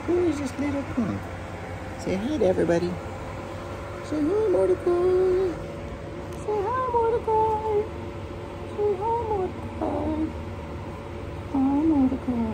Who is this little punk? Say hi to everybody. Say hi, Mordecai. Say hi, Mordecai. Say hi, Mordecai. Hi, Mordecai.